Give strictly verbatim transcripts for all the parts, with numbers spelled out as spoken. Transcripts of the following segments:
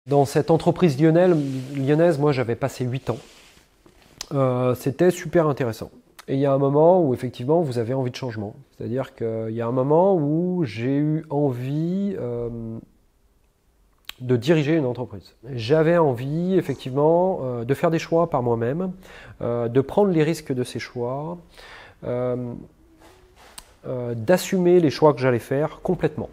Dans cette entreprise lyonnaise, lyonnaise moi j'avais passé huit ans. Euh, C'était super intéressant. Et il y a un moment où effectivement vous avez envie de changement. C'est-à-dire qu'il y a un moment où j'ai eu envie euh, de diriger une entreprise. J'avais envie effectivement euh, de faire des choix par moi-même, euh, de prendre les risques de ces choix, euh, euh, d'assumer les choix que j'allais faire complètement.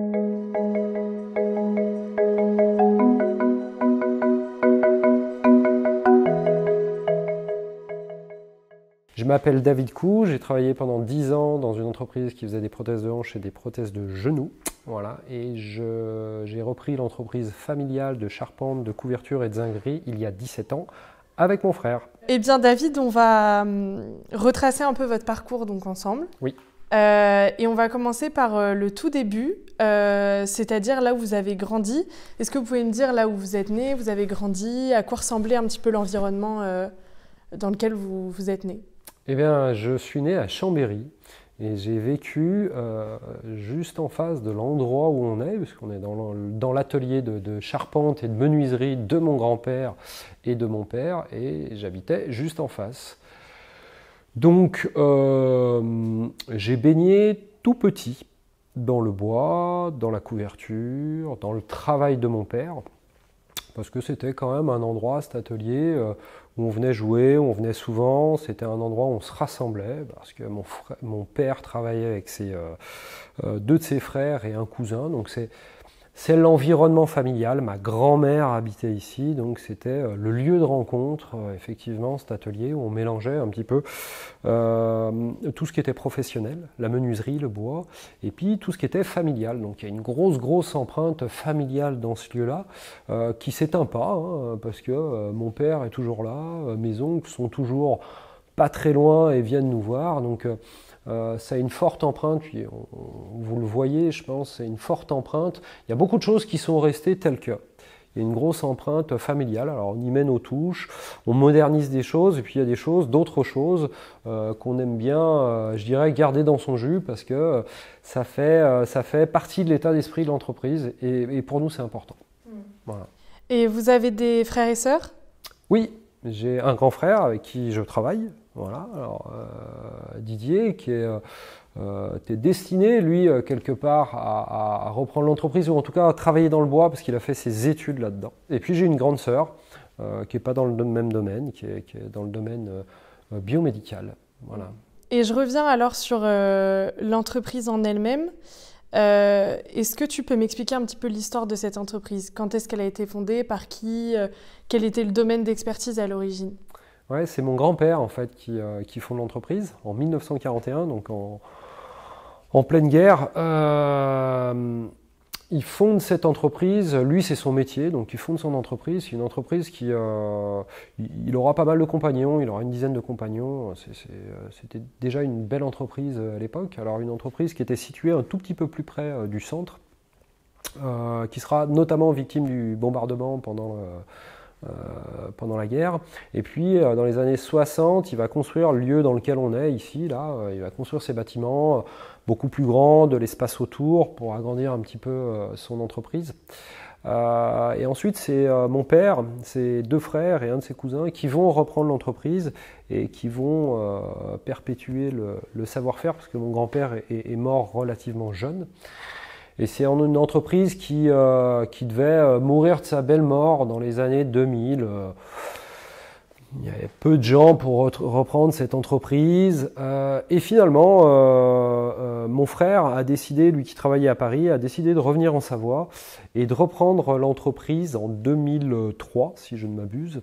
Je m'appelle David Cou, j'ai travaillé pendant dix ans dans une entreprise qui faisait des prothèses de hanches et des prothèses de genoux. Voilà. Et j'ai repris l'entreprise familiale de charpente, de couverture et de zinguerie il y a dix-sept ans avec mon frère. Eh bien David, on va hum, retracer un peu votre parcours donc ensemble. Oui. Euh, et on va commencer par euh, le tout début, euh, c'est-à-dire là où vous avez grandi. Est-ce que vous pouvez me dire là où vous êtes né, vous avez grandi, à quoi ressemblait un petit peu l'environnement euh, dans lequel vous, vous êtes né? Eh bien, je suis né à Chambéry et j'ai vécu euh, juste en face de l'endroit où on est, puisqu'on est dans l'atelier de, de charpente et de menuiserie de mon grand-père et de mon père, et j'habitais juste en face. Donc, euh, j'ai baigné tout petit dans le bois, dans la couverture, dans le travail de mon père, parce que c'était quand même un endroit, cet atelier, euh, où on venait jouer, où on venait souvent. C'était un endroit où on se rassemblait, parce que mon, frère, mon père travaillait avec ses, euh, euh, deux de ses frères et un cousin. Donc c'est c'est l'environnement familial. Ma grand-mère habitait ici, donc c'était euh, le lieu de rencontre, euh, effectivement, cet atelier où on mélangeait un petit peu euh, tout ce qui était professionnel, la menuiserie, le bois, et puis tout ce qui était familial. Donc il y a une grosse, grosse empreinte familiale dans ce lieu-là, euh, qui s'éteint pas, hein, parce que euh, mon père est toujours là, euh, mes oncles sont toujours pas très loin et viennent nous voir. Donc euh, Euh, ça a une forte empreinte, puis on, on, vous le voyez, je pense, c'est une forte empreinte. Il y a beaucoup de choses qui sont restées telles que. Il y a une grosse empreinte familiale, alors on y met nos touches, on modernise des choses, et puis il y a des choses, d'autres choses euh, qu'on aime bien, euh, je dirais, garder dans son jus, parce que euh, ça, fait, euh, ça fait partie de l'état d'esprit de l'entreprise, et, et pour nous c'est important. Mmh. Voilà. Et vous avez des frères et sœurs? Oui, j'ai un grand frère avec qui je travaille. Voilà, alors euh, Didier qui est, euh, est destiné, lui, euh, quelque part à, à reprendre l'entreprise, ou en tout cas à travailler dans le bois, parce qu'il a fait ses études là-dedans. Et puis j'ai une grande sœur euh, qui n'est pas dans le même domaine, qui est, qui est dans le domaine euh, biomédical. Voilà. Et je reviens alors sur euh, l'entreprise en elle-même. Euh, Est-ce que tu peux m'expliquer un petit peu l'histoire de cette entreprise? Quand est-ce qu'elle a été fondée? Par qui? euh, Quel était le domaine d'expertise à l'origine? Ouais, c'est mon grand-père en fait qui, euh, qui fonde l'entreprise en mille neuf cent quarante et un, donc en, en pleine guerre. Euh, il fonde cette entreprise, lui c'est son métier, donc il fonde son entreprise. C'est une entreprise qui, euh, il aura pas mal de compagnons, il aura une dizaine de compagnons. C'était déjà une belle entreprise à l'époque. Alors une entreprise qui était située un tout petit peu plus près euh, du centre, euh, qui sera notamment victime du bombardement pendant le, Euh, pendant la guerre. Et puis euh, dans les années soixante, il va construire le lieu dans lequel on est ici, là, euh, il va construire ses bâtiments euh, beaucoup plus grands, de l'espace autour pour agrandir un petit peu euh, son entreprise. Euh, et ensuite c'est euh, mon père, ses deux frères et un de ses cousins qui vont reprendre l'entreprise et qui vont euh, perpétuer le, le savoir-faire, parce que mon grand-père est, est mort relativement jeune. Et c'est une entreprise qui, euh, qui devait mourir de sa belle mort dans les années deux mille. Euh, il y avait peu de gens pour reprendre cette entreprise. Euh, et finalement, euh, euh, mon frère a décidé, lui qui travaillait à Paris, a décidé de revenir en Savoie et de reprendre l'entreprise en deux mille trois, si je ne m'abuse.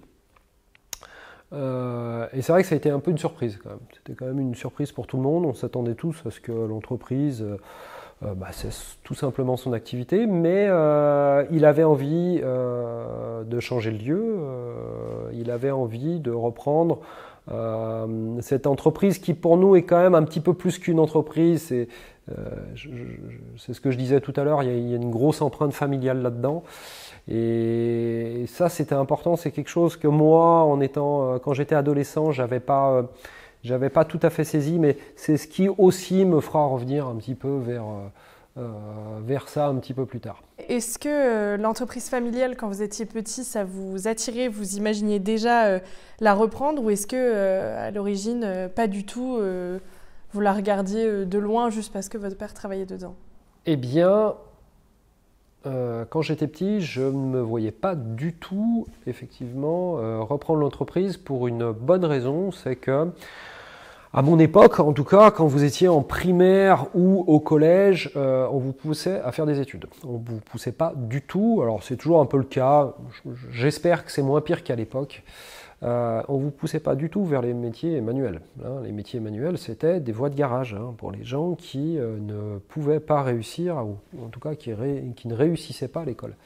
Euh, et c'est vrai que ça a été un peu une surprise quand même. C'était quand même une surprise pour tout le monde. On s'attendait tous à ce que l'entreprise... Euh, Euh, bah, c'est tout simplement son activité, mais euh, il avait envie euh, de changer le lieu, euh, il avait envie de reprendre euh, cette entreprise qui pour nous est quand même un petit peu plus qu'une entreprise. C'est euh, ce que je disais tout à l'heure, il, il y a une grosse empreinte familiale là-dedans. Et ça c'était important, c'est quelque chose que moi, en étant, quand j'étais adolescent, j'avais pas... Euh, J'avais pas tout à fait saisi, mais c'est ce qui aussi me fera revenir un petit peu vers, euh, vers ça un petit peu plus tard. Est-ce que euh, l'entreprise familiale, quand vous étiez petit, ça vous attirait, vous imaginiez déjà euh, la reprendre, ou est-ce que euh, à l'origine, euh, pas du tout, euh, vous la regardiez euh, de loin juste parce que votre père travaillait dedans? Eh bien, euh, quand j'étais petit, je ne me voyais pas du tout, effectivement, euh, reprendre l'entreprise pour une bonne raison, c'est que à mon époque, en tout cas, quand vous étiez en primaire ou au collège, euh, on vous poussait à faire des études. On ne vous poussait pas du tout, alors c'est toujours un peu le cas, j'espère que c'est moins pire qu'à l'époque, euh, on ne vous poussait pas du tout vers les métiers manuels. Hein. Les métiers manuels, c'était des voies de garage hein, pour les gens qui euh, ne pouvaient pas réussir, ou en tout cas qui, ré, qui ne réussissaient pas à l'école.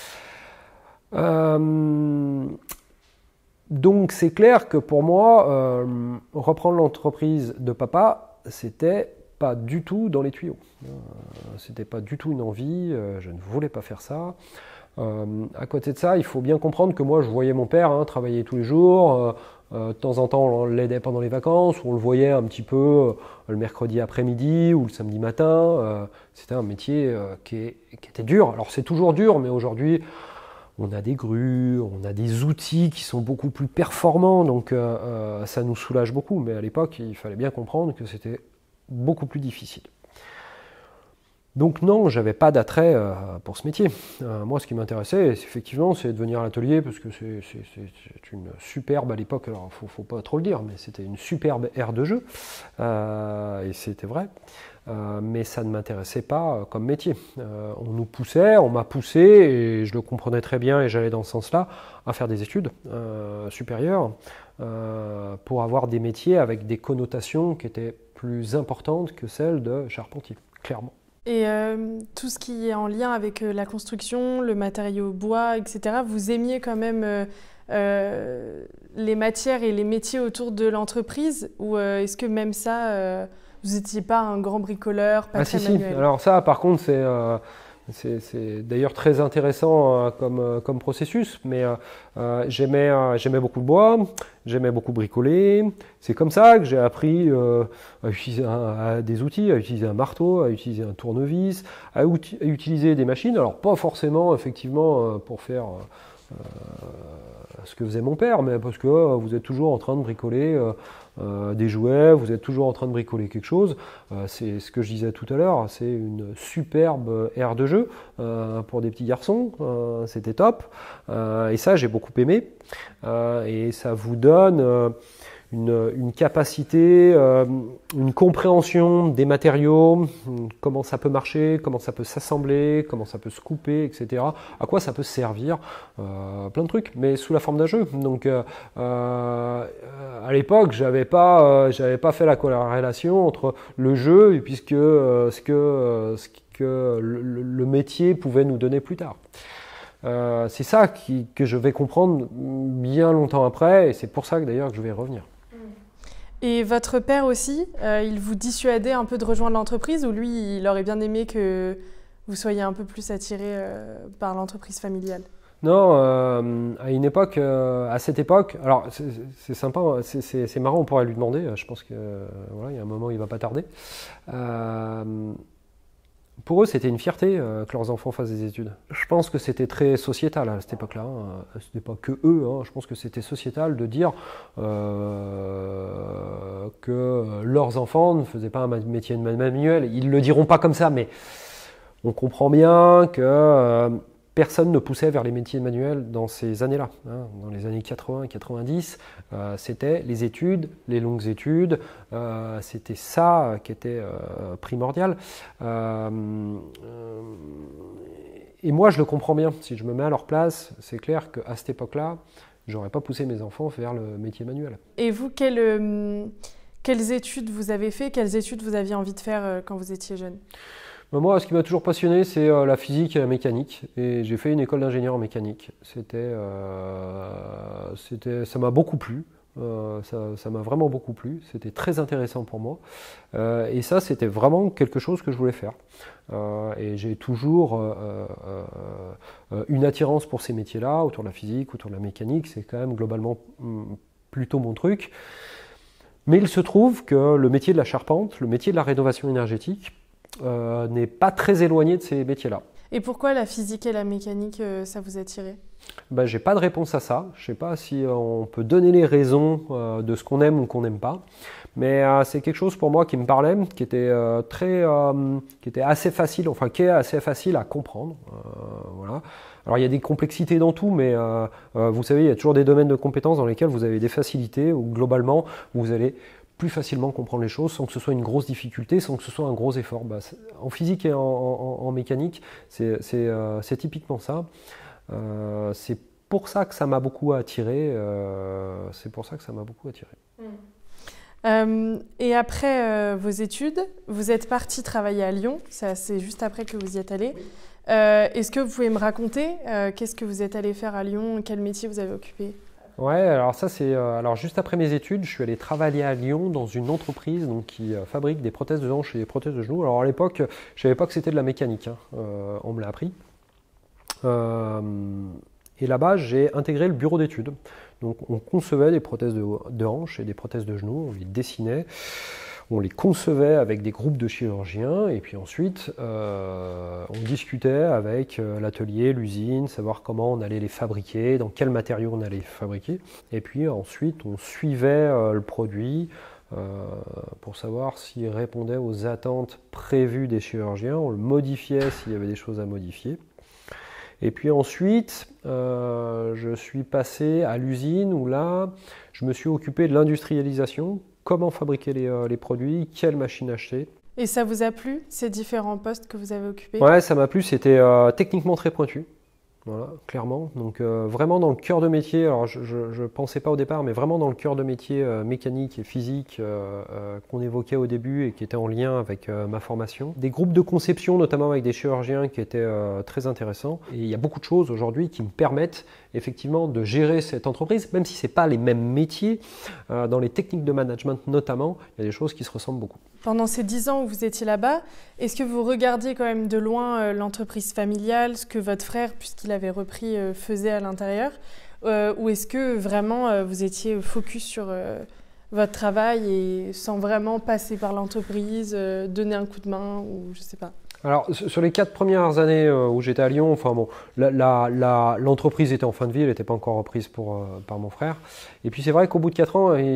Euh, Donc c'est clair que pour moi, euh, reprendre l'entreprise de papa, c'était pas du tout dans les tuyaux. Euh, c'était pas du tout une envie, euh, je ne voulais pas faire ça. Euh, à côté de ça, il faut bien comprendre que moi je voyais mon père hein, travailler tous les jours. Euh, euh, de temps en temps, on l'aidait pendant les vacances, on le voyait un petit peu euh, le mercredi après-midi ou le samedi matin. Euh, c'était un métier euh, qui, est, qui était dur. Alors c'est toujours dur, mais aujourd'hui, on a des grues, on a des outils qui sont beaucoup plus performants, donc euh, euh, ça nous soulage beaucoup. Mais à l'époque, il fallait bien comprendre que c'était beaucoup plus difficile. Donc non, j'avais pas d'attrait euh, pour ce métier. Euh, moi, ce qui m'intéressait, effectivement, c'est de venir à l'atelier, parce que c'est, c'est, c'est une superbe, à l'époque, alors faut, faut pas trop le dire, mais c'était une superbe aire de jeu, euh, et c'était vrai. Euh, mais ça ne m'intéressait pas euh, comme métier. Euh, on nous poussait, on m'a poussé, et je le comprenais très bien, et j'allais dans ce sens-là, à faire des études euh, supérieures, euh, pour avoir des métiers avec des connotations qui étaient plus importantes que celles de charpentier, clairement. Et euh, tout ce qui est en lien avec euh, la construction, le matériau bois, et cetera, vous aimiez quand même euh, euh, les matières et les métiers autour de l'entreprise, ou euh, est-ce que même ça, euh, vous n'étiez pas un grand bricoleur, pas ah, très si, manuel? Si. Alors ça, par contre, c'est... Euh... C'est, c'est d'ailleurs très intéressant euh, comme, euh, comme processus, mais euh, euh, j'aimais, euh, j'aimais beaucoup le bois, j'aimais beaucoup bricoler. C'est comme ça que j'ai appris euh, à utiliser un, à des outils, à utiliser un marteau, à utiliser un tournevis, à, outil, à utiliser des machines. Alors pas forcément effectivement euh, pour faire euh, ce que faisait mon père, mais parce que euh, vous êtes toujours en train de bricoler euh, Euh, des jouets, vous êtes toujours en train de bricoler quelque chose. Euh, c'est ce que je disais tout à l'heure, c'est une superbe aire de jeu euh, pour des petits garçons, euh, c'était top. Euh, et ça, j'ai beaucoup aimé. Euh, et ça vous donne euh, une, une capacité, euh, une compréhension des matériaux, comment ça peut marcher, comment ça peut s'assembler, comment ça peut se couper, et cetera. À quoi ça peut servir, euh, plein de trucs, mais sous la forme d'un jeu. Donc, euh, euh, à l'époque, j'avais pas, euh, j'avais pas fait la corrélation entre le jeu et puis ce que, euh, ce que, euh, ce que le, le métier pouvait nous donner plus tard. Euh, c'est ça qui, que je vais comprendre bien longtemps après, et c'est pour ça que d'ailleurs que je vais y revenir. Et votre père aussi, euh, il vous dissuadait un peu de rejoindre l'entreprise, ou lui, il aurait bien aimé que vous soyez un peu plus attiré euh, par l'entreprise familiale? Non, euh, à une époque, euh, à cette époque, alors c'est, c'est sympa, c'est, c'est, c'est marrant, on pourrait lui demander, je pense que euh, voilà, il y a un moment, il va pas tarder. Euh, Pour eux, c'était une fierté euh, que leurs enfants fassent des études. Je pense que c'était très sociétal à cette époque-là. Hein. Ce n'était pas que eux. Hein. Je pense que c'était sociétal de dire euh, que leurs enfants ne faisaient pas un métier de manuel. Ils ne le diront pas comme ça, mais on comprend bien que euh, personne ne poussait vers les métiers manuels dans ces années-là. Hein. Dans les années quatre-vingts quatre-vingt-dix, euh, c'était les études, les longues études, euh, c'était ça qui était euh, primordial. Euh, euh, et moi, je le comprends bien. Si je me mets à leur place, c'est clair qu'à cette époque-là, j'aurais pas poussé mes enfants vers le métier manuel. Et vous, quelle, euh, quelles études vous avez fait? Quelles études vous aviez envie de faire euh, quand vous étiez jeune? Moi, ce qui m'a toujours passionné, c'est euh, la physique et la mécanique. Et j'ai fait une école d'ingénieur en mécanique. C'était, euh, c'était, ça m'a beaucoup plu. Euh, ça, ça m'a vraiment beaucoup plu. C'était très intéressant pour moi. Euh, et ça, c'était vraiment quelque chose que je voulais faire. Euh, et j'ai toujours euh, euh, une attirance pour ces métiers-là, autour de la physique, autour de la mécanique. C'est quand même globalement plutôt mon truc. Mais il se trouve que le métier de la charpente, le métier de la rénovation énergétique, euh, n'est pas très éloigné de ces métiers-là. Et pourquoi la physique et la mécanique, euh, ça vous attirait? Ben, j'ai pas de réponse à ça. Je sais pas si on peut donner les raisons euh, de ce qu'on aime ou qu'on n'aime pas. Mais euh, c'est quelque chose pour moi qui me parlait, qui était euh, très, euh, qui était assez facile, enfin qui est assez facile à comprendre. Euh, voilà. Alors il y a des complexités dans tout, mais euh, euh, vous savez, il y a toujours des domaines de compétences dans lesquels vous avez des facilités, où globalement vous allez plus facilement comprendre les choses sans que ce soit une grosse difficulté, sans que ce soit un gros effort. Bah, en physique et en, en, en mécanique, c'est euh, typiquement ça. Euh, c'est pour ça que ça m'a beaucoup attiré. Euh, c'est pour ça que ça m'a beaucoup attiré. Mmh. Euh, et après euh, vos études, vous êtes parti travailler à Lyon. C'est juste après que vous y êtes allé. Oui. Euh, Est-ce que vous pouvez me raconter euh, qu'est-ce que vous êtes allé faire à Lyon, quel métier vous avez occupé? Ouais, alors ça c'est euh, alors juste après mes études, je suis allé travailler à Lyon dans une entreprise donc, qui euh, fabrique des prothèses de hanches et des prothèses de genoux. Alors à l'époque, je savais pas que c'était de la mécanique, hein. euh, on me l'a appris. Euh, et là-bas, j'ai intégré le bureau d'études. Donc on concevait des prothèses de, de hanches et des prothèses de genoux, on les dessinait, on les concevait avec des groupes de chirurgiens et puis ensuite euh, on discutait avec l'atelier, l'usine, savoir comment on allait les fabriquer, dans quels matériaux on allait les fabriquer. Et puis ensuite on suivait euh, le produit euh, pour savoir s'il répondait aux attentes prévues des chirurgiens, on le modifiait s'il y avait des choses à modifier. Et puis ensuite, euh, je suis passé à l'usine où là, je me suis occupé de l'industrialisation, comment fabriquer les, euh, les produits, quelle machine acheter. Et ça vous a plu, ces différents postes que vous avez occupés? Ouais, ça m'a plu, c'était euh, techniquement très pointu. Voilà, clairement. Donc euh, vraiment dans le cœur de métier, alors je ne pensais pas au départ, mais vraiment dans le cœur de métier euh, mécanique et physique euh, euh, qu'on évoquait au début et qui était en lien avec euh, ma formation. Des groupes de conception, notamment avec des chirurgiens qui étaient euh, très intéressants. Et il y a beaucoup de choses aujourd'hui qui me permettent effectivement de gérer cette entreprise, même si ce n'est pas les mêmes métiers. Euh, dans les techniques de management notamment, il y a des choses qui se ressemblent beaucoup. Pendant ces dix ans où vous étiez là-bas, est-ce que vous regardiez quand même de loin euh, l'entreprise familiale, ce que votre frère, puisqu'il avait repris, euh, faisait à l'intérieur, euh, ou est-ce que vraiment euh, vous étiez focus sur euh, votre travail et sans vraiment passer par l'entreprise, euh, donner un coup de main ou je sais pas? Alors, sur les quatre premières années où j'étais à Lyon, enfin bon, l'entreprise était en fin de vie, elle n'était pas encore reprise pour, euh, par mon frère. Et puis c'est vrai qu'au bout de quatre ans, il,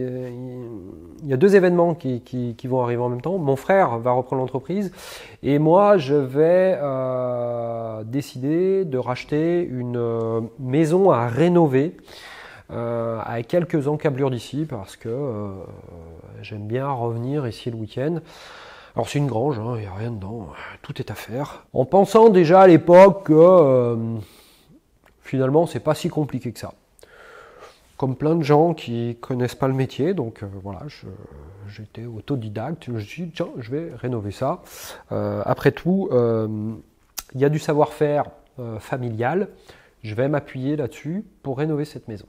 il y a deux événements qui, qui, qui vont arriver en même temps. Mon frère va reprendre l'entreprise et moi, je vais euh, décider de racheter une euh, maison à rénover. Euh, avec quelques encablures d'ici parce que euh, j'aime bien revenir ici le week-end. Alors c'est une grange, il hein, n'y a rien dedans, tout est à faire. En pensant déjà à l'époque que euh, finalement c'est pas si compliqué que ça. Comme plein de gens qui connaissent pas le métier, donc euh, voilà, j'étais autodidacte, je me suis dit tiens, je vais rénover ça. Euh, après tout, il euh, y a du savoir-faire euh, familial, je vais m'appuyer là-dessus pour rénover cette maison.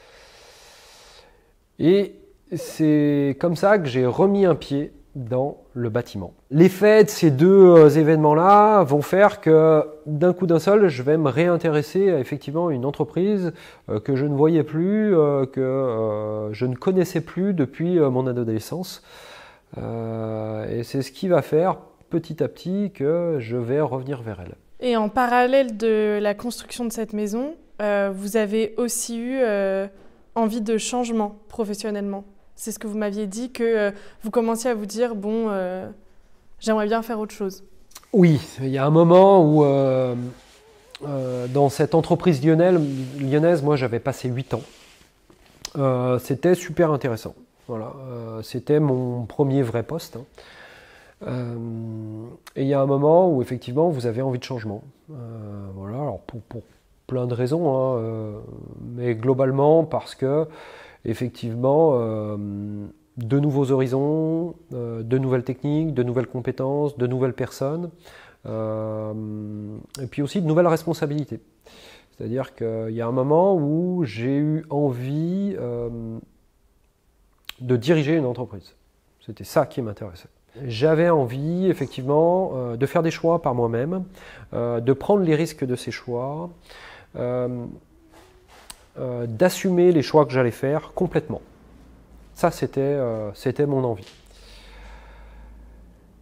Et c'est comme ça que j'ai remis un pied dans le bâtiment. L'effet de ces deux euh, événements-là vont faire que d'un coup d'un seul, je vais me réintéresser à effectivement une entreprise euh, que je ne voyais plus, euh, que euh, je ne connaissais plus depuis euh, mon adolescence. Euh, et c'est ce qui va faire petit à petit que je vais revenir vers elle. Et en parallèle de la construction de cette maison, euh, vous avez aussi eu euh, envie de changement professionnellement. C'est ce que vous m'aviez dit, que euh, vous commenciez à vous dire, bon, euh, j'aimerais bien faire autre chose. Oui, il y a un moment où, euh, euh, dans cette entreprise lyonnaise, lyonnaise moi j'avais passé huit ans. Euh, C'était super intéressant. Voilà, euh, c'était mon premier vrai poste. Hein. Euh, et il y a un moment où effectivement vous avez envie de changement. Euh, voilà, alors pour, pour plein de raisons, hein, euh, mais globalement parce que effectivement, euh, de nouveaux horizons, euh, de nouvelles techniques, de nouvelles compétences, de nouvelles personnes, euh, et puis aussi de nouvelles responsabilités. C'est-à-dire qu'il y a un moment où j'ai eu envie euh, de diriger une entreprise. C'était ça qui m'intéressait. J'avais envie, effectivement, euh, de faire des choix par moi-même, euh, de prendre les risques de ces choix, euh, Euh, d'assumer les choix que j'allais faire complètement. Ça, c'était euh, c'était mon envie.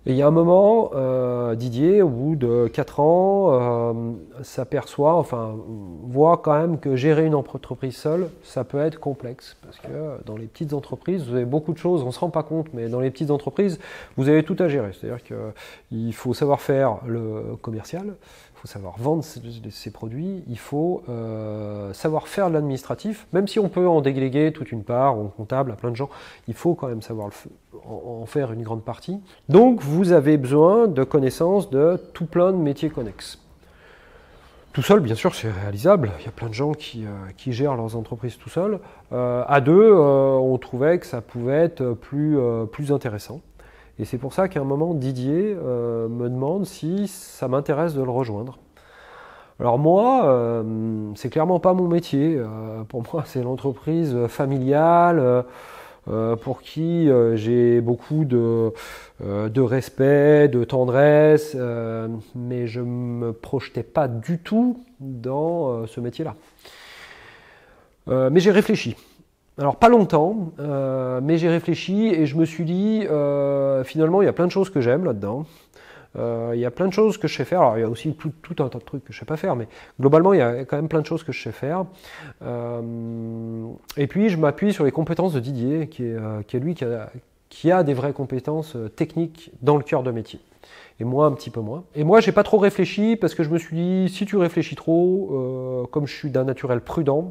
Et il y a un moment, euh, Didier, au bout de quatre ans, euh, s'aperçoit, enfin, voit quand même que gérer une entreprise seule, ça peut être complexe. Parce que dans les petites entreprises, vous avez beaucoup de choses, on ne se rend pas compte, mais dans les petites entreprises, vous avez tout à gérer. C'est-à-dire qu'il faut savoir faire le commercial, il faut savoir vendre ses, ses produits, il faut euh, savoir faire de l'administratif, même si on peut en déléguer toute une part, en comptable, à plein de gens, il faut quand même savoir le, en, en faire une grande partie. Donc vous avez besoin de connaissances de tout plein de métiers connexes. Tout seul, bien sûr, c'est réalisable. Il y a plein de gens qui, euh, qui gèrent leurs entreprises tout seuls. Euh, à deux, euh, on trouvait que ça pouvait être plus, euh, plus intéressant. Et c'est pour ça qu'à un moment, Didier euh, me demande si ça m'intéresse de le rejoindre. Alors moi, euh, c'est clairement pas mon métier. Euh, pour moi, c'est l'entreprise familiale euh, euh, pour qui euh, j'ai beaucoup de, euh, de respect, de tendresse, euh, mais je me projetais pas du tout dans euh, ce métier-là. Euh, mais j'ai réfléchi. Alors pas longtemps, euh, mais j'ai réfléchi et je me suis dit, euh, finalement, il y a plein de choses que j'aime là-dedans. Euh, il y a plein de choses que je sais faire. Alors il y a aussi tout, tout un tas de trucs que je sais pas faire, mais globalement, il y a quand même plein de choses que je sais faire. Euh, et puis, je m'appuie sur les compétences de Didier, qui est, euh, qui est lui qui a, qui a des vraies compétences techniques dans le cœur de métier. Et moi, un petit peu moins. Et moi, j'ai pas trop réfléchi parce que je me suis dit, si tu réfléchis trop, euh, comme je suis d'un naturel prudent,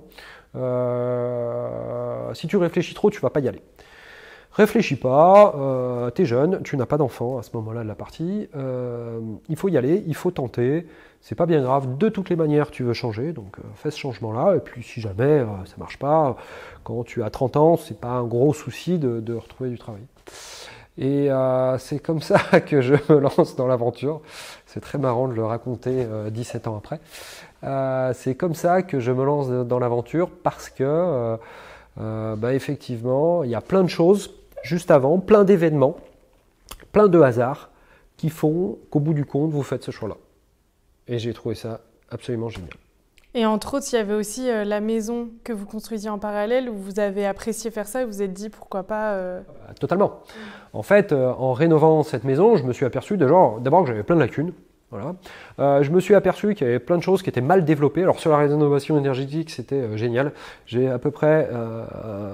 Euh, si tu réfléchis trop, tu vas pas y aller. Réfléchis pas, euh, t'es jeune, tu n'as pas d'enfant à ce moment-là de la partie, euh, il faut y aller, il faut tenter, c'est pas bien grave, de toutes les manières tu veux changer, donc euh, fais ce changement-là, et puis si jamais euh, ça marche pas, quand tu as trente ans, c'est pas un gros souci de, de retrouver du travail. Et euh, c'est comme ça que je me lance dans l'aventure. C'est très marrant de le raconter euh, dix-sept ans après. Euh, c'est comme ça que je me lance dans l'aventure parce que, euh, euh, bah, effectivement, il y a plein de choses juste avant, plein d'événements, plein de hasards qui font qu'au bout du compte, vous faites ce choix-là. Et j'ai trouvé ça absolument génial. Et entre autres, il y avait aussi euh, la maison que vous construisiez en parallèle, où vous avez apprécié faire ça et vous vous êtes dit pourquoi pas... Euh... Totalement. En fait, euh, en rénovant cette maison, je me suis aperçu d'abord que j'avais plein de lacunes. Voilà. Euh, je me suis aperçu qu'il y avait plein de choses qui étaient mal développées. Alors sur la rénovation énergétique, c'était euh, génial. J'ai à peu près, il euh,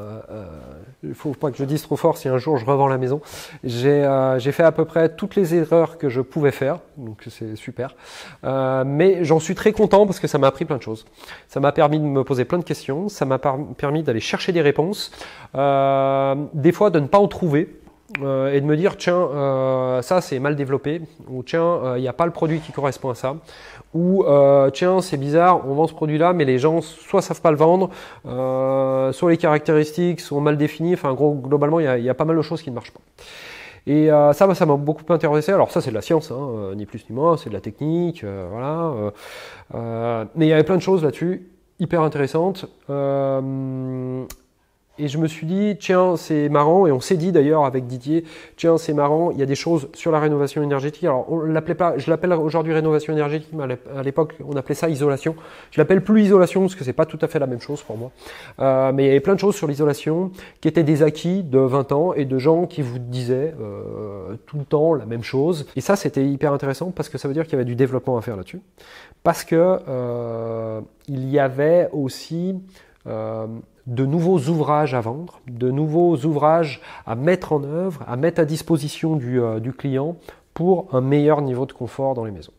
euh, faut pas que je dise trop fort si un jour je revends la maison. J'ai euh, j'ai fait à peu près toutes les erreurs que je pouvais faire, donc c'est super. Euh, mais j'en suis très content parce que ça m'a appris plein de choses. Ça m'a permis de me poser plein de questions. Ça m'a permis d'aller chercher des réponses. Euh, des fois de ne pas en trouver. Euh, et de me dire tiens euh, ça c'est mal développé, ou tiens il euh, n'y a pas le produit qui correspond à ça, ou euh, tiens c'est bizarre, on vend ce produit là mais les gens soit savent pas le vendre, euh, soit les caractéristiques sont mal définies, enfin gros, globalement il y, y a pas mal de choses qui ne marchent pas. Et euh, ça ça m'a beaucoup intéressé. Alors ça c'est de la science, hein, euh, ni plus ni moins, c'est de la technique, euh, voilà euh, euh, mais il y avait plein de choses là-dessus hyper intéressantes. euh, Et je me suis dit, tiens, c'est marrant, et on s'est dit d'ailleurs avec Didier, tiens, c'est marrant, il y a des choses sur la rénovation énergétique. Alors, on l'appelait pas, je l'appelle aujourd'hui rénovation énergétique, mais à l'époque, on appelait ça isolation. Je l'appelle plus isolation parce que c'est pas tout à fait la même chose pour moi. Euh, mais il y avait plein de choses sur l'isolation qui étaient des acquis de vingt ans et de gens qui vous disaient euh, tout le temps la même chose. Et ça, c'était hyper intéressant parce que ça veut dire qu'il y avait du développement à faire là-dessus. Parce que euh, il y avait aussi euh, de nouveaux ouvrages à vendre, de nouveaux ouvrages à mettre en œuvre, à mettre à disposition du, euh, du client pour un meilleur niveau de confort dans les maisons.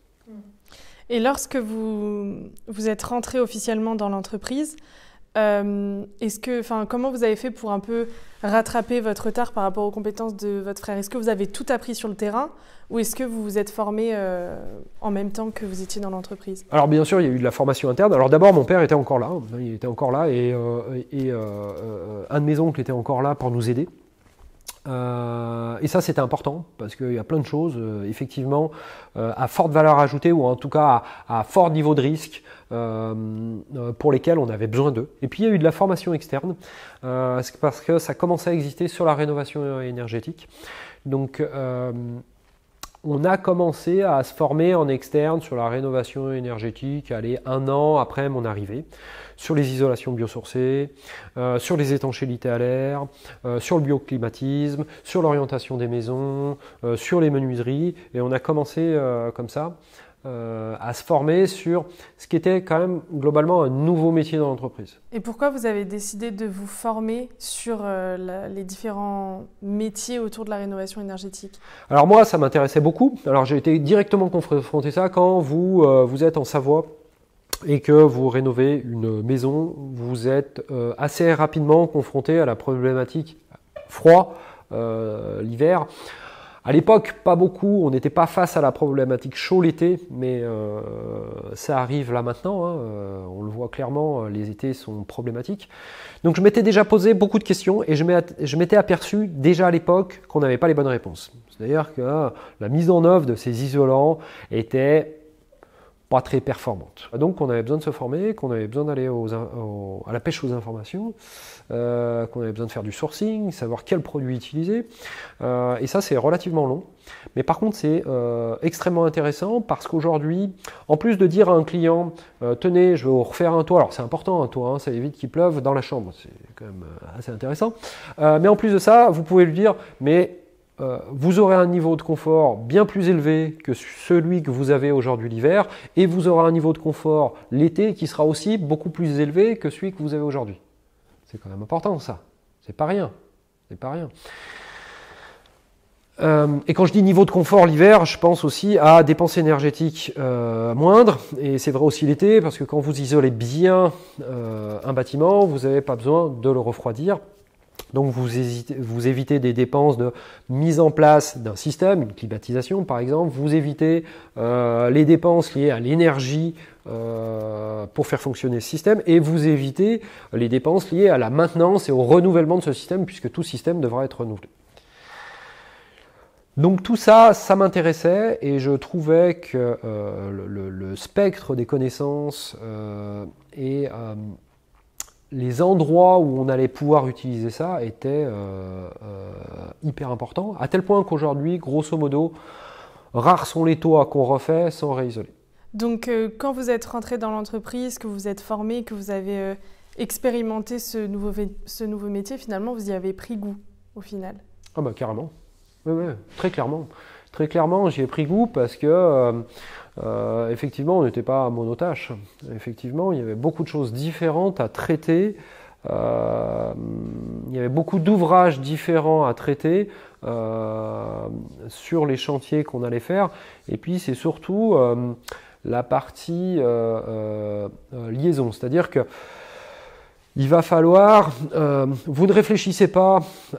Et lorsque vous, vous êtes rentré officiellement dans l'entreprise, euh, est-ce que, enfin, comment vous avez fait pour un peu rattraper votre retard par rapport aux compétences de votre frère? Est-ce que vous avez tout appris sur le terrain ou est-ce que vous vous êtes formé euh, en même temps que vous étiez dans l'entreprise? Alors bien sûr, il y a eu de la formation interne. Alors d'abord, mon père était encore là, il était encore là et, euh, et euh, euh, un de mes oncles était encore là pour nous aider. Euh, et ça c'était important parce qu'il y a plein de choses euh, effectivement euh, à forte valeur ajoutée ou en tout cas à, à fort niveau de risque euh, euh, pour lesquels on avait besoin d'eux. Et puis il y a eu de la formation externe euh, parce que ça commençait à exister sur la rénovation énergétique. Donc euh, on a commencé à se former en externe sur la rénovation énergétique, allez, un an après mon arrivée, sur les isolations biosourcées, euh, sur les étanchéités à l'air, euh, sur le bioclimatisme, sur l'orientation des maisons, euh, sur les menuiseries, et on a commencé euh, comme ça euh, à se former sur ce qui était quand même globalement un nouveau métier dans l'entreprise. Et pourquoi vous avez décidé de vous former sur euh, la, les différents métiers autour de la rénovation énergétique? Alors moi, ça m'intéressait beaucoup. Alors j'ai été directement confronté à ça quand vous, euh, vous êtes en Savoie et que vous rénovez une maison, vous êtes euh, assez rapidement confronté à la problématique froid euh, l'hiver. À l'époque, pas beaucoup, on n'était pas face à la problématique chaud l'été, mais euh, ça arrive là maintenant, hein, euh, on le voit clairement, les étés sont problématiques. Donc je m'étais déjà posé beaucoup de questions et je m'étais aperçu déjà à l'époque qu'on n'avait pas les bonnes réponses. C'est-à-dire que euh, la mise en œuvre de ces isolants était pas très performante. Donc on avait besoin de se former, qu'on avait besoin d'aller aux, aux, à la pêche aux informations, euh, qu'on avait besoin de faire du sourcing, savoir quel produit utiliser. Euh, et ça c'est relativement long. Mais par contre c'est euh, extrêmement intéressant parce qu'aujourd'hui, en plus de dire à un client euh, tenez, je vais vous refaire un toit, alors c'est important un toit, hein, ça évite qu'il pleuve dans la chambre, c'est quand même assez intéressant. Euh, mais en plus de ça, vous pouvez lui dire mais Euh, vous aurez un niveau de confort bien plus élevé que celui que vous avez aujourd'hui l'hiver et vous aurez un niveau de confort l'été qui sera aussi beaucoup plus élevé que celui que vous avez aujourd'hui. C'est quand même important ça, c'est pas rien, c'est pas rien. Euh, et quand je dis niveau de confort l'hiver, je pense aussi à dépenses énergétiques euh, moindres, et c'est vrai aussi l'été parce que quand vous isolez bien euh, un bâtiment, vous n'avez pas besoin de le refroidir. Donc vous, hésitez, vous évitez des dépenses de mise en place d'un système, une climatisation par exemple, vous évitez euh, les dépenses liées à l'énergie euh, pour faire fonctionner ce système et vous évitez les dépenses liées à la maintenance et au renouvellement de ce système puisque tout système devra être renouvelé. Donc tout ça, ça m'intéressait et je trouvais que euh, le, le spectre des connaissances euh, et euh, les endroits où on allait pouvoir utiliser ça étaient euh, euh, hyper importants, à tel point qu'aujourd'hui, grosso modo, rares sont les toits qu'on refait sans réisoler. Donc euh, quand vous êtes rentré dans l'entreprise, que vous êtes formé, que vous avez euh, expérimenté ce nouveau, ce nouveau métier, finalement, vous y avez pris goût au final? Ah bah carrément, oui, oui, très clairement. Très clairement, j'y ai pris goût parce que euh, euh, effectivement, on n'était pas monotache. Effectivement, il y avait beaucoup de choses différentes à traiter. Euh, il y avait beaucoup d'ouvrages différents à traiter euh, sur les chantiers qu'on allait faire. Et puis, c'est surtout euh, la partie euh, euh, liaison, c'est-à-dire que il va falloir, euh, vous ne réfléchissez pas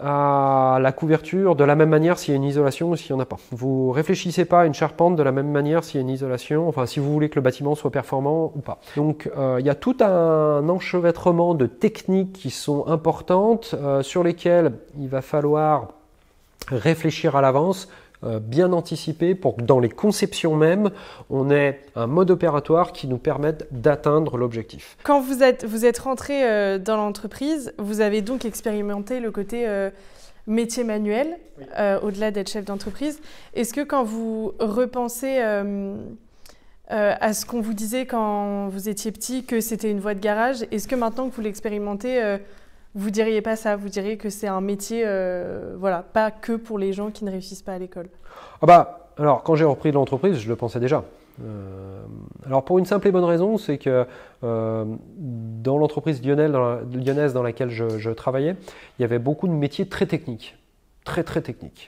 à la couverture de la même manière s'il y a une isolation ou s'il n'y en a pas. Vous ne réfléchissez pas à une charpente de la même manière s'il y a une isolation, enfin si vous voulez que le bâtiment soit performant ou pas. Donc euh, il y a tout un enchevêtrement de techniques qui sont importantes, euh, sur lesquelles il va falloir réfléchir à l'avance, Euh, bien anticipé pour que dans les conceptions mêmes, on ait un mode opératoire qui nous permette d'atteindre l'objectif. Quand vous êtes, vous êtes rentré euh, dans l'entreprise, vous avez donc expérimenté le côté euh, métier manuel, oui. euh, au-delà d'être chef d'entreprise. Est-ce que quand vous repensez euh, euh, à ce qu'on vous disait quand vous étiez petit, que c'était une voie de garage, est-ce que maintenant que vous l'expérimentez, euh, vous diriez pas ça, vous diriez que c'est un métier, euh, voilà, pas que pour les gens qui ne réussissent pas à l'école? Ah bah, alors quand j'ai repris l'entreprise, je le pensais déjà. Euh, alors pour une simple et bonne raison, c'est que euh, dans l'entreprise lyonnaise, dans la, lyonnaise dans laquelle je, je travaillais, il y avait beaucoup de métiers très techniques, très très techniques.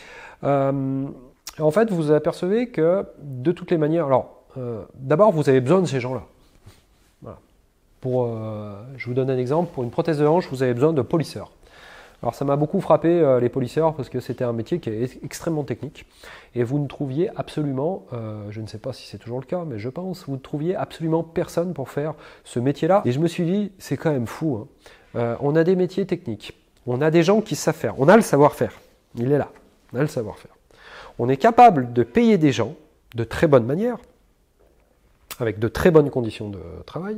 Euh, en fait, vous apercevez que de toutes les manières, alors euh, d'abord vous avez besoin de ces gens-là. Voilà. Pour, euh, je vous donne un exemple, pour une prothèse de hanche, vous avez besoin de polisseurs. Alors ça m'a beaucoup frappé euh, les polisseurs parce que c'était un métier qui est extrêmement technique et vous ne trouviez absolument, euh, je ne sais pas si c'est toujours le cas, mais je pense, vous ne trouviez absolument personne pour faire ce métier-là. Et je me suis dit, c'est quand même fou, hein. Euh, on a des métiers techniques, on a des gens qui savent faire, on a le savoir-faire, il est là, on a le savoir-faire. On est capable de payer des gens de très bonne manière, avec de très bonnes conditions de travail,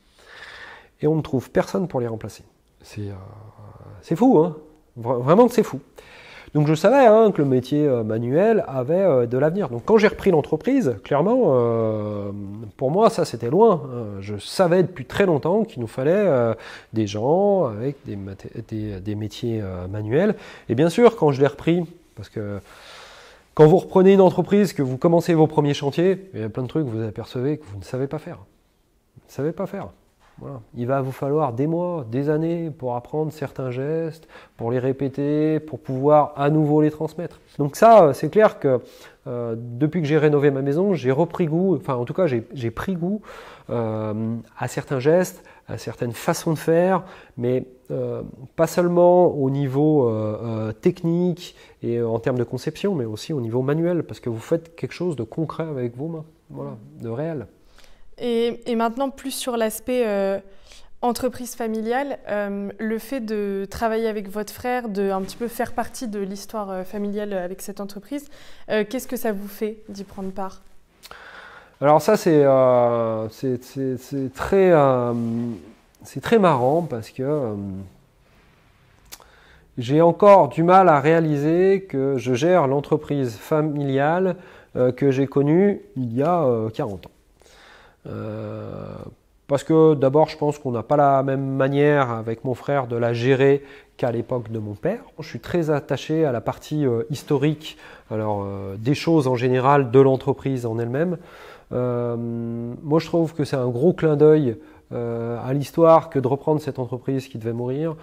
et on ne trouve personne pour les remplacer. C'est euh, c'est fou, hein. Vraiment c'est fou. Donc je savais hein, que le métier euh, manuel avait euh, de l'avenir. Donc quand j'ai repris l'entreprise, clairement, euh, pour moi ça c'était loin. Je savais depuis très longtemps qu'il nous fallait euh, des gens avec des, des, des métiers euh, manuels. Et bien sûr, quand je l'ai repris, parce que quand vous reprenez une entreprise, que vous commencez vos premiers chantiers, il y a plein de trucs que vous apercevez que vous ne savez pas faire. Vous ne savez pas faire. Voilà. Il va vous falloir des mois, des années pour apprendre certains gestes, pour les répéter, pour pouvoir à nouveau les transmettre. Donc ça, c'est clair que euh, depuis que j'ai rénové ma maison, j'ai repris goût, enfin en tout cas j'ai, j'ai pris goût euh, à certains gestes, à certaines façons de faire, mais euh, pas seulement au niveau euh, euh, technique et en termes de conception, mais aussi au niveau manuel, parce que vous faites quelque chose de concret avec vos mains, voilà, de réel. Et, et maintenant, plus sur l'aspect euh, entreprise familiale, euh, le fait de travailler avec votre frère, de un petit peu faire partie de l'histoire euh, familiale avec cette entreprise, euh, qu'est-ce que ça vous fait d'y prendre part? Alors ça, c'est, euh, c'est, c'est, c'est, très, euh, c'est très marrant parce que euh, j'ai encore du mal à réaliser que je gère l'entreprise familiale euh, que j'ai connue il y a euh, quarante ans. Euh, parce que d'abord je pense qu'on n'a pas la même manière avec mon frère de la gérer qu'à l'époque de mon père. Je suis très attaché à la partie euh, historique alors, euh, des choses en général de l'entreprise en elle-même. Euh, moi je trouve que c'est un gros clin d'œil euh, à l'histoire que de reprendre cette entreprise qui devait mourir.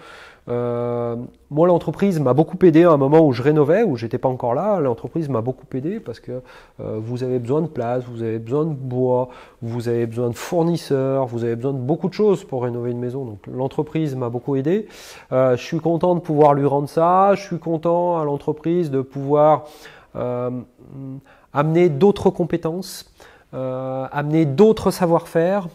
Euh, moi l'entreprise m'a beaucoup aidé à un moment où je rénovais, où j'étais pas encore là. L'entreprise m'a beaucoup aidé parce que euh, vous avez besoin de place, vous avez besoin de bois, vous avez besoin de fournisseurs, vous avez besoin de beaucoup de choses pour rénover une maison. Donc l'entreprise m'a beaucoup aidé. Euh, je suis content de pouvoir lui rendre ça. Je suis content à l'entreprise de pouvoir euh, amener d'autres compétences, euh, amener d'autres savoir-faire.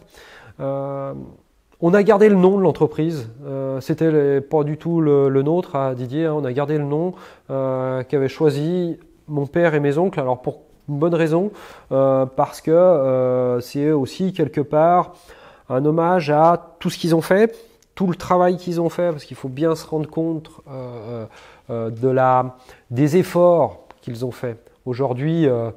Euh, On a gardé le nom de l'entreprise, euh, c'était les, pas du tout le, le nôtre à Didier, hein. On a gardé le nom euh, qu'avaient choisi mon père et mes oncles, alors pour une bonne raison, euh, parce que euh, c'est aussi quelque part un hommage à tout ce qu'ils ont fait, tout le travail qu'ils ont fait, parce qu'il faut bien se rendre compte euh, euh, de la, des efforts qu'ils ont fait. Aujourd'hui, euh,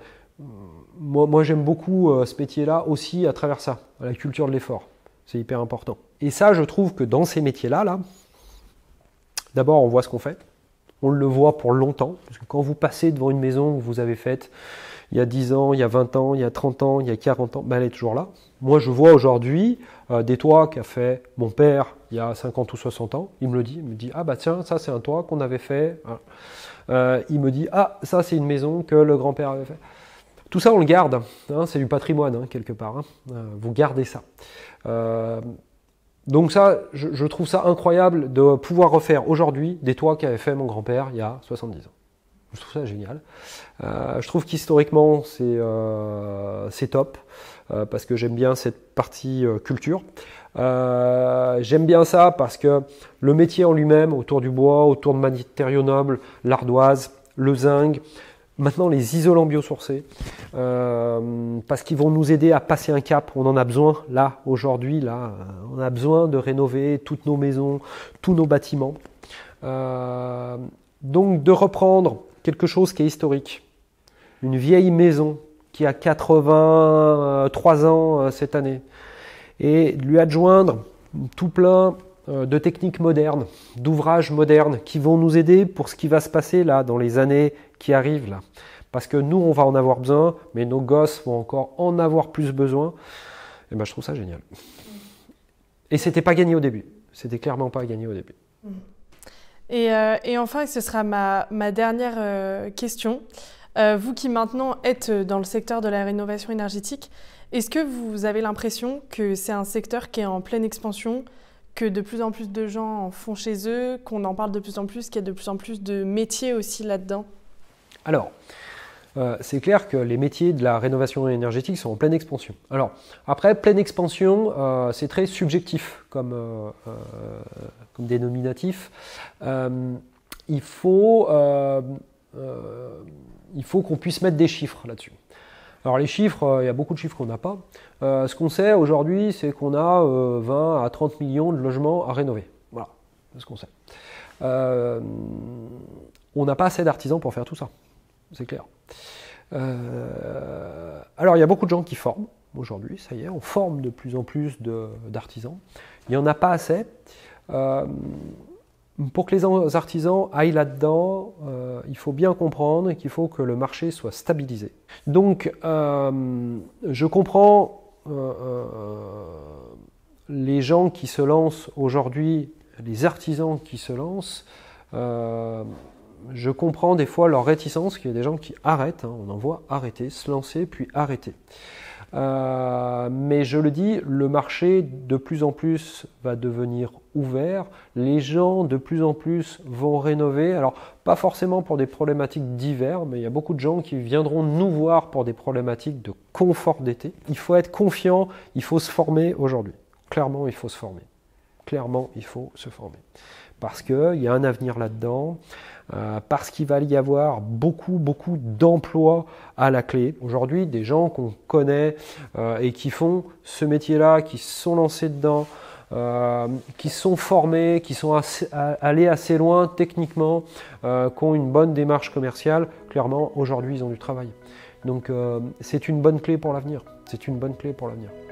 moi, moi j'aime beaucoup euh, ce métier-là aussi à travers ça, à la culture de l'effort. C'est hyper important. Et ça, je trouve que dans ces métiers-là, là, d'abord, on voit ce qu'on fait. On le voit pour longtemps. Parce que quand vous passez devant une maison que vous avez faite il y a dix ans, il y a vingt ans, il y a trente ans, il y a quarante ans, ben elle est toujours là. Moi, je vois aujourd'hui euh, des toits qu'a fait mon père il y a cinquante ou soixante ans. Il me le dit. Il me dit, ah bah tiens, ça c'est un toit qu'on avait fait. Voilà. Euh, il me dit, ah, ça c'est une maison que le grand-père avait fait. Tout ça, on le garde, hein, c'est du patrimoine, hein, quelque part. Hein. Euh, vous gardez ça. Euh, donc ça, je, je trouve ça incroyable de pouvoir refaire aujourd'hui des toits qu'avait fait mon grand-père il y a soixante-dix ans. Je trouve ça génial. Euh, je trouve qu'historiquement, c'est, euh, c'est top, euh, parce que j'aime bien cette partie euh, culture. Euh, j'aime bien ça parce que le métier en lui-même, autour du bois, autour de matériaux nobles, l'ardoise, le zinc, maintenant les isolants biosourcés, euh, parce qu'ils vont nous aider à passer un cap. On en a besoin là, aujourd'hui, là, on a besoin de rénover toutes nos maisons, tous nos bâtiments. Euh, donc de reprendre quelque chose qui est historique, une vieille maison qui a quatre-vingt-trois ans euh, cette année, et lui adjoindre tout plein euh, de techniques modernes, d'ouvrages modernes qui vont nous aider pour ce qui va se passer là dans les années qui arrivent là. Parce que nous, on va en avoir besoin, mais nos gosses vont encore en avoir plus besoin. Et ben, je trouve ça génial. Et c'était pas gagné au début. C'était clairement pas gagné au début. Et, euh, et enfin, ce sera ma, ma dernière euh, question. Euh, vous qui maintenant êtes dans le secteur de la rénovation énergétique, est-ce que vous avez l'impression que c'est un secteur qui est en pleine expansion, que de plus en plus de gens en font chez eux, qu'on en parle de plus en plus, qu'il y a de plus en plus de métiers aussi là-dedans? Alors, euh, c'est clair que les métiers de la rénovation énergétique sont en pleine expansion. Alors, après, pleine expansion, euh, c'est très subjectif comme, euh, euh, comme dénominatif. Euh, il faut, euh, euh, il faut qu'on puisse mettre des chiffres là-dessus. Alors les chiffres, euh, il y a beaucoup de chiffres qu'on n'a pas. Euh, ce qu'on sait aujourd'hui, c'est qu'on a euh, vingt à trente millions de logements à rénover. Voilà, c'est ce qu'on sait. Euh, on n'a pas assez d'artisans pour faire tout ça, c'est clair. Euh, alors il y a beaucoup de gens qui forment aujourd'hui, ça y est, on forme de plus en plus d'artisans. Il n'y en a pas assez. Euh, pour que les artisans aillent là-dedans, euh, il faut bien comprendre qu'il faut que le marché soit stabilisé. Donc euh, je comprends euh, euh, les gens qui se lancent aujourd'hui, les artisans qui se lancent, euh, je comprends des fois leur réticence, qu'il y a des gens qui arrêtent, hein, on en voit arrêter, se lancer puis arrêter. Euh, mais je le dis, le marché de plus en plus va devenir ouvert, les gens de plus en plus vont rénover, alors pas forcément pour des problématiques d'hiver, mais il y a beaucoup de gens qui viendront nous voir pour des problématiques de confort d'été. Il faut être confiant, il faut se former aujourd'hui. Clairement, il faut se former. Clairement, il faut se former. Parce qu'il y a un avenir là-dedans, euh, parce qu'il va y avoir beaucoup, beaucoup d'emplois à la clé. Aujourd'hui, des gens qu'on connaît euh, et qui font ce métier-là, qui se sont lancés dedans, euh, qui sont formés, qui sont assez, allés assez loin techniquement, euh, qui ont une bonne démarche commerciale, clairement, aujourd'hui, ils ont du travail. Donc, euh, c'est une bonne clé pour l'avenir. C'est une bonne clé pour l'avenir.